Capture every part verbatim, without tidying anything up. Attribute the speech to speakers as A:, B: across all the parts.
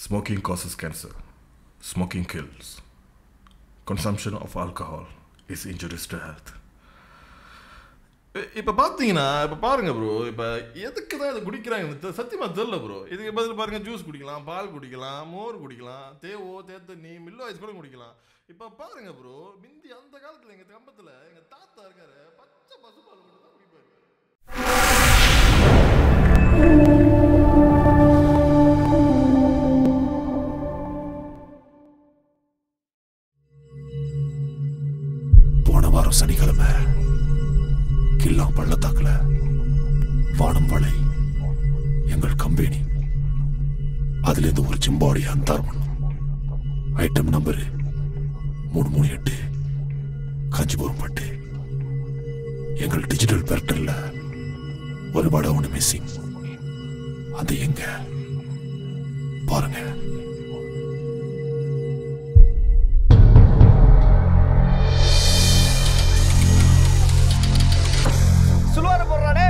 A: Smoking causes cancer. Smoking kills. Consumption of alcohol is injurious to health. இப்போ பார்த்தீங்கன்னா இப்போ பாருங்கள் ப்ரோ, இப்போ எதுக்கு தான் இதை குடிக்கிறாங்க சத்தியமாக தெரியல ப்ரோ. இதுக்கு பதில் பாருங்கள், ஜூஸ் குடிக்கலாம், பால் குடிக்கலாம், மோர் குடிக்கலாம், தேவோ தேத்தண்ணி, மில்லோ ஐஸ் கூட குடிக்கலாம். இப்போ பாருங்கள் ப்ரோ, மிந்தி அந்த காலத்தில் எங்கள் கம்பத்தில் எங்கள் தாத்தா இருக்காரு, பச்சை பசுபால் மட்டும் தான் குடிப்பாரு.
B: போன வாரம் சனிக்கிழமை கில்லாம் பள்ளத்தாக்குல வானம் வளை எங்கள் கம்பெனி அதுல இருந்து ஒரு சிம்பாடி அந்தார் பண்ணும். ஐட்டம் நம்பரு மூணு மூணு எட்டு காஞ்சிபுரம் பட்டு. எங்கள் டிஜிட்டல் பேரக்டர்ல ஒரு படம் ஒன்று மிஸ்ஸிங். அது எங்க பாருங்க.
C: சுலுவார போடுறானே,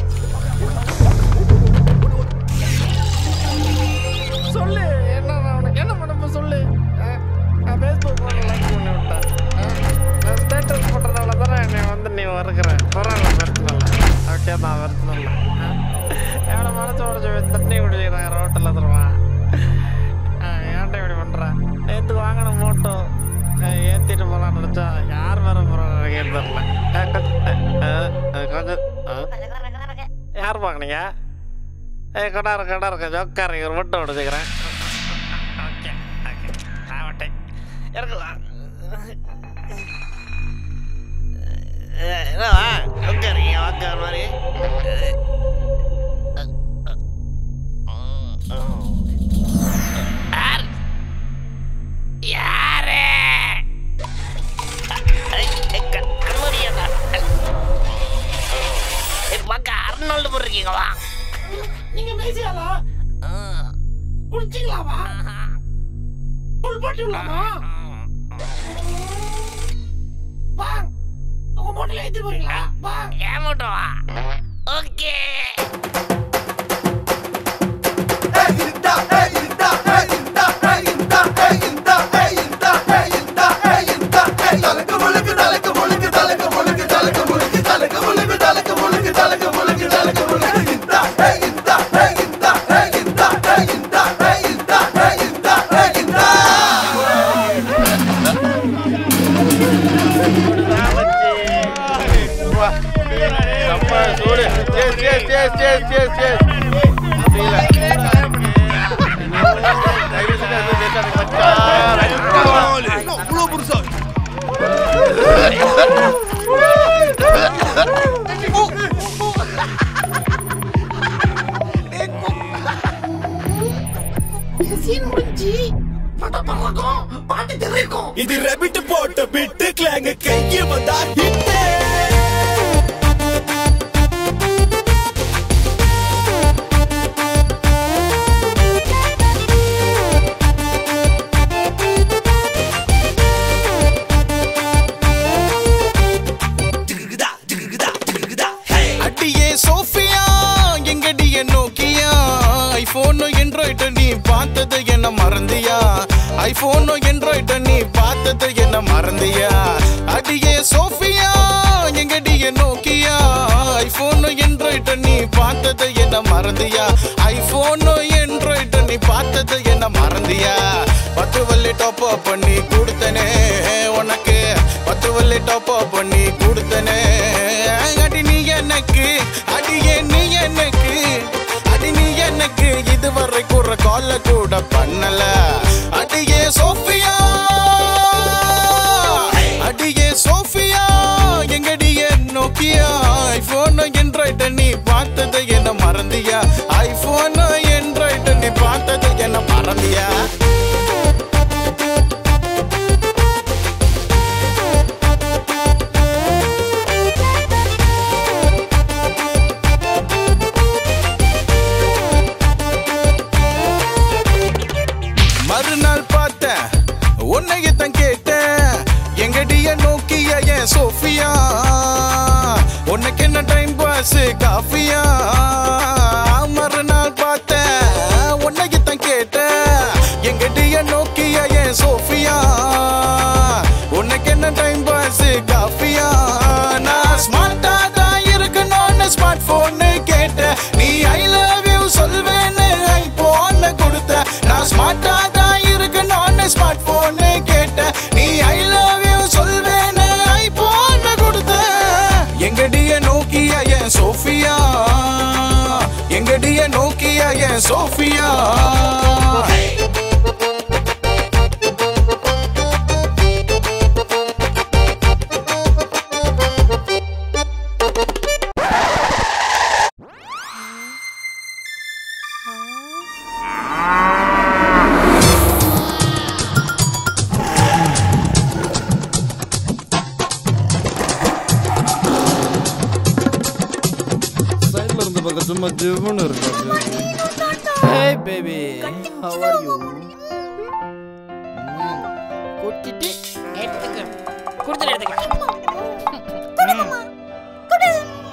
C: சொல்லு என்ன உனக்கு என்ன பண்ண சொல்லு. நான் ஃபேஸ்புக் போட லைக் பண்ணி விட்டேன். நான் ஸ்டேட்டஸ் போட்டதுனால தானே என்னை வந்து நீ வருகிற. பரவாயில்ல, பிரச்சனை இல்லை. ஓகே தான், பிரச்சனை இல்லை. எவ்வளோ மனசு உடச்சு தண்ணி குடிக்கிறாங்க ரோட்டில் தருவான். ஏன்ட்ட இப்படி பண்ணுறேன்? நேற்று வாங்கின மோட்டோ ஏற்றிட்டு போகலான்னு நினச்சா யார் வர போகிறான்னு தெரில. கொஞ்சம் யார் வாங்கினீங்க? ஏ கடா இருக்கு கடா இருக்கு ஜோக்கார ஒரு மட்டும் உடச்சுக்கிறேன். ஓகே ஓகே ஆவட்டே இருக்குதா? என்னவா உட்காருங்க உட்கார மாதிரி. யாரு அறுநூறு போட்டிருக்கீங்களா? நீங்க பேசியாலா குடிச்சிக்கலாமா? புல் போட்டுலாமா? வா உங்க மூட்டையில ஏத்தி போறீங்களா? வா ஏன் மூட்டை வா. ஓகே
D: இது ரெபிட் போட்ட பிட்டு கிளாங்க கைய வந்தா ஹிட்டே.
E: அடியே சோஃபியா எங்கடிய நோக்கியா ஐபோனோ ஆண்ட்ராய்டு நீ பார்த்தது என்ன மறந்தியா? ஐபோனோ ஆண்ட்ராய்டு நீ பார்த்தது என்ன மறந்தியா? அடியே சோஃபியா எங்கடிய நோக்கியா ஐபோனோ ஆண்ட்ராய்டு நீ பார்த்தது என்ன மறந்தியா? ஐபோனோ ஆண்ட்ராய்டு நீ பார்த்தது என்ன மறந்தியா? பத்து வள்ளி டாப் அப் பண்ணி கொடுத்தனே உனக்கு, பத்து வள்ளி டாப் அப் பண்ணி கொடுத்தனே. அடி நீ எனக்கு, அடியே நீ எனக்கு, அடி நீ எனக்கு இதுவரை கூற கால கூட பண்ணல. அடியே சோஃபியா, அடியே சோஃபியா எங்கடிய நோக்கியா ஐபோனோ ஆண்ட்ராய்டு நீ பார்த்தது என்ன மறந்தியா? ஐபோனோ ஆண்ட்ராய்டு நீ பார்த்தது என்ன மறந்தியா? மறுநாள் பார்த்தேன் உன்னையத்தான் கேட்டேன், எங்கடிய நோக்கிய என் சோஃபியா உனக்கு என்ன டைம் பாஸ் காஃபியா? மறுநாள் பார்த்தேன் உன்னையத்தான் கேட்டேன், எங்கடிய நோக்கியா என் சோஃபியா உனக்கு என்ன டைம் பாஸ் காஃபியா நான் ஸ்மார்ட்டா தான் இருக்கணும்னு ஸ்மார்ட் போன் கேட்ட நீ ஐ லவ் யூ சொல்வேன்னு ஐபோன் கொடுத்த நான் ஸ்மார்ட்டா தான் இருக்கணும்னு ஸ்மார்ட் போன் கேட்ட நீ ஐ லவ் யூ சொல்வேன்னு ஐபோன் கொடுத்த எங்கடிய நோக்கியா என் சோஃபியா எங்கடிய நோக்கியா என் சோஃபியா
C: சும்மா ஜிவ்னு இருக்கு. Hey baby, how are you? குட்டிட்டி எடுத்துக்க. குடுத்து எடுத்துக்க. குடுமா. குடு.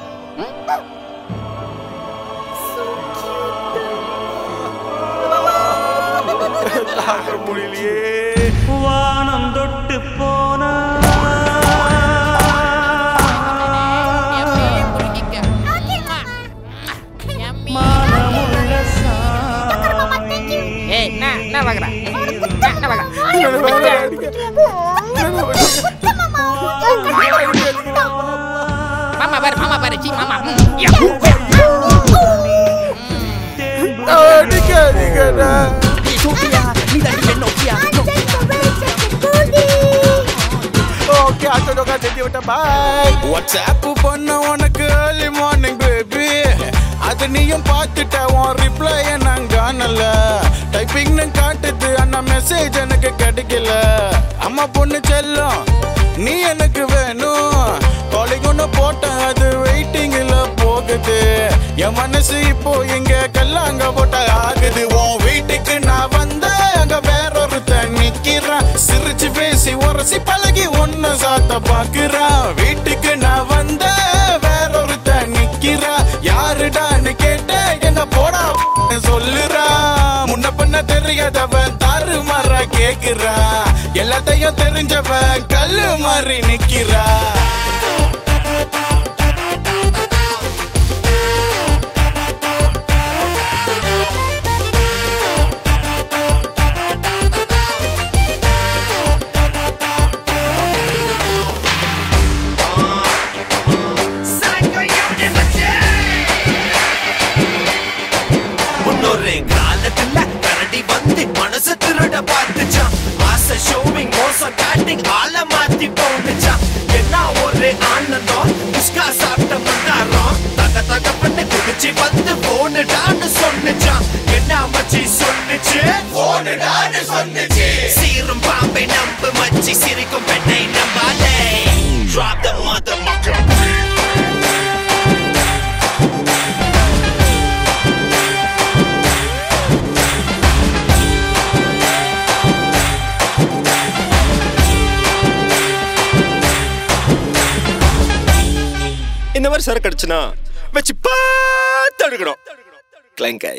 C: So cute. தாங்க முடியலையே. வானம் தொட்டு போனா Mama bar, mama bar, ci mama. Oh, dikka dikka da. Sofia, ni da di Nokia. Okay, acho doka dedi uta bye. WhatsApp பண்ண உனக்கு early morning baby. அது நீயும் பார்த்துட்ட உன் ரிப்ளை நான் காணல டைப்பிங்னு காட்டுது ஆனா மெசேஜ் எனக்கு கிடைக்கல அம்மா பொண்ணு செல்லம் நீ எனக்கு வேணும் காலிங் ஒன்று போட்டேன் அது வெயிட்டிங்ல போகுது என் மனசு இப்போ இங்க கல்லாங்க போட்ட ஆகுது உன் வீட்டுக்கு நான் வந்த அங்க வேறொருத்த நிக்கிறான் சிரிச்சு பேசி உரசி பழகி ஒன்னு சாத்த பாக்குறான் வீட்டுக்கு நான் வந்த வேறொருத்த நிக்கிறா யாருடான்னு கேட்ட என்ன போடா சொல்லுறா முன்ன பண்ண தெரியாதவன் தாறு மாறா கேக்குறா எல்லாத்தையும் தெரிஞ்சவன் கல்லு மாறி நிக்கிறா சீரும் பாம்பை நம்பு மச்சி சிரிக்கும் பெண்ணை நம்பாதே Drop the motherfucker இந்த மாதிரி சரக்கு அடிச்சுனா வச்சு பார்த்து எடுக்கணும் கிளங்காய்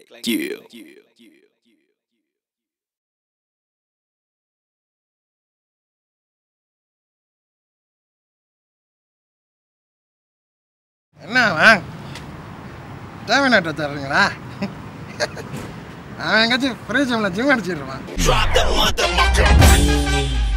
C: என்ன அவன் தேவையாட்ட தர்றீங்களா அவன் எங்காச்சும் ஃப்ரீ ஜிம்ல ஜிம் அடிச்சிடுவான்